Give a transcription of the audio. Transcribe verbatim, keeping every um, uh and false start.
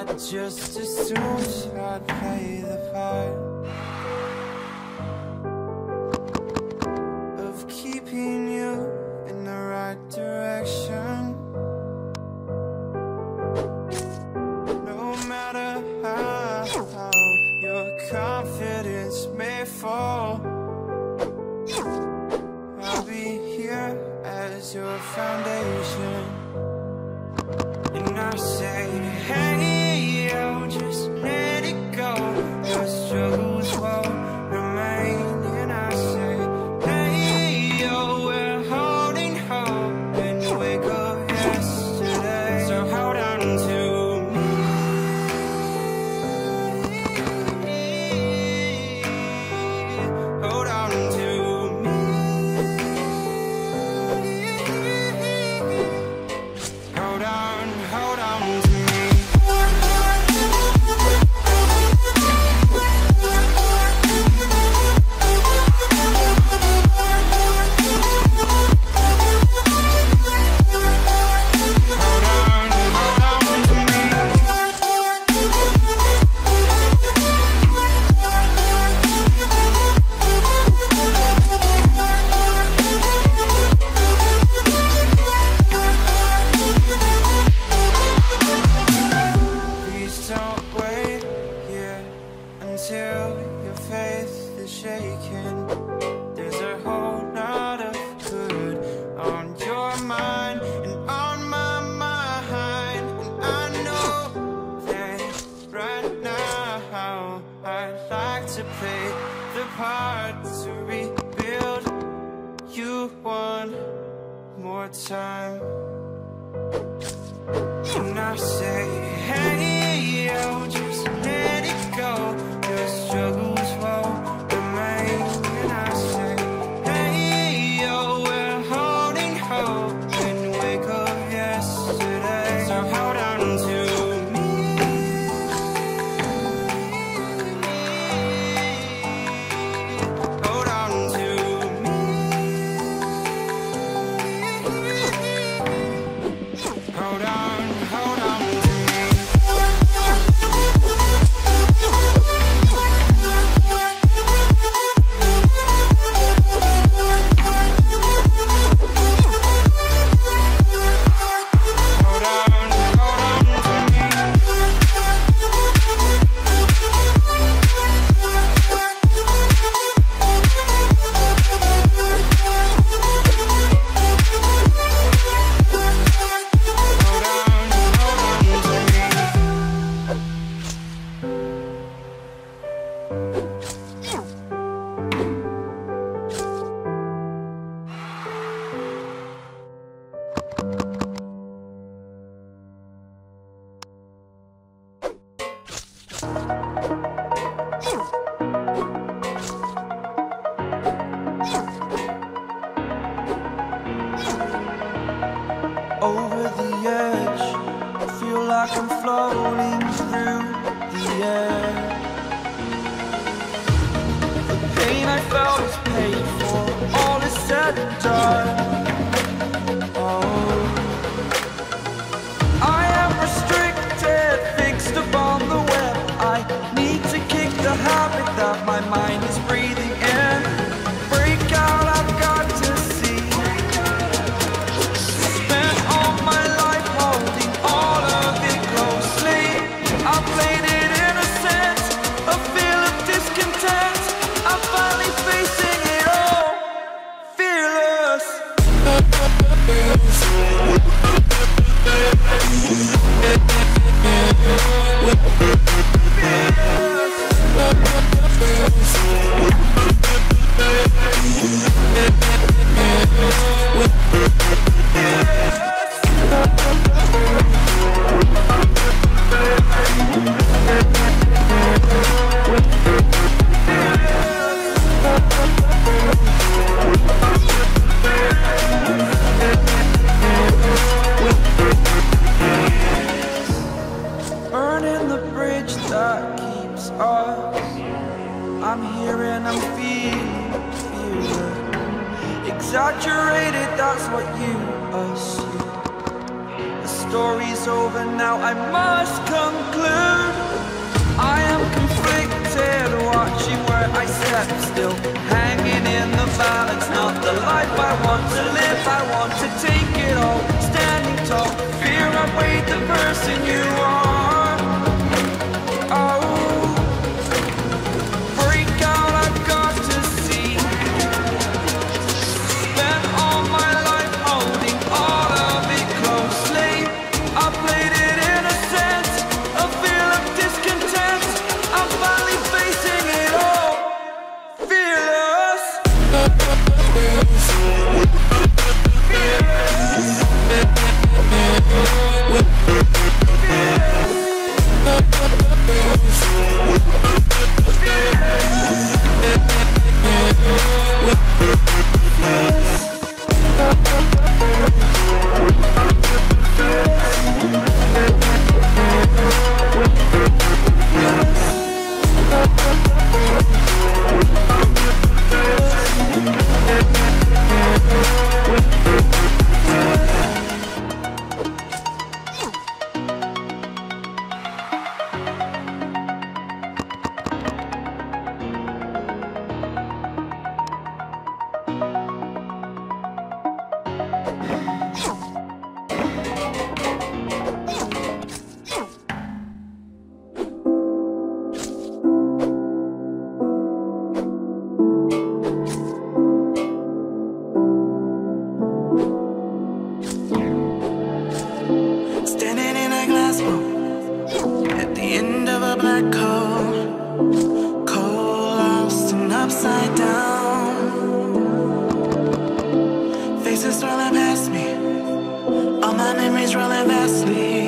I just assumed I'd play the part of keeping you in the right direction. No matter how your confidence may fall, I'll be here as your foundation. And I say, hey, yo, just let it go. Your struggles won't remain. And I say, hey, yo, we're holding hope and wake up yesterday. So hold on to me. Hold on to me. Hold on, hold on to me. Until your faith is shaken, there's a whole lot of good on your mind and on my mind. And I know that right now I'd like to play the part to rebuild you one more time. And I say, hey, yo, just let it go. Your struggles won't remain. And I say, hey, yo, we're holding hope and wake up yesterday. So hold on to me. Hold on to me. Hold on, hold on to me. Over the edge, I feel like I'm floating through the air. The pain I felt is paid for, all is said and done. Oh, I am restricted, fixed upon the web. I need to kick the habit that my mind is breathing in. Break out, I've got to see. Spent all my life holding all of it closely. I played it innocent, a feel of discontent. I'm finally facing it all, fearless. Burning the bridge that keeps us. I'm here and I'm feeling, feeling exaggerated, that's what you assume. The story's over now, I must conclude. I am conflicted, watching where I step still, hanging in the balance, not the life I want to live. I want to take it all, standing tall, fear I weighed the person you are. Oh, break out, I've got to see. Spent all my life holding all of it closely. I played it innocent, a feel of discontent. I'm finally facing it all, fearless. Standing in a glass boat at the end of a black hole, cold, lost and upside down. Faces swirling past me, all my memories rolling vastly.